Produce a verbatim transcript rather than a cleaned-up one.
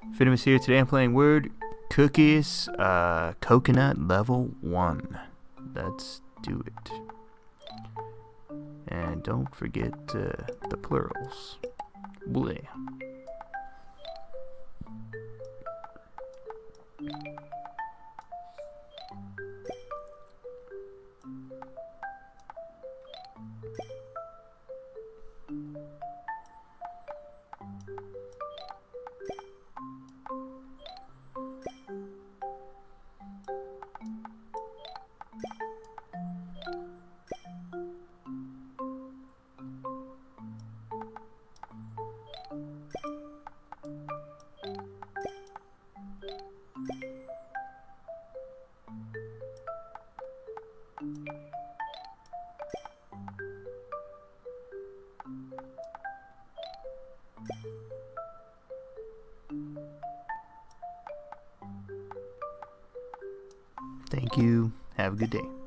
Finimus here. Today I'm playing Word Cookies, uh, Coconut Level one. Let's do it. And don't forget uh, the plurals. Bleh. Thank you. Have a good day.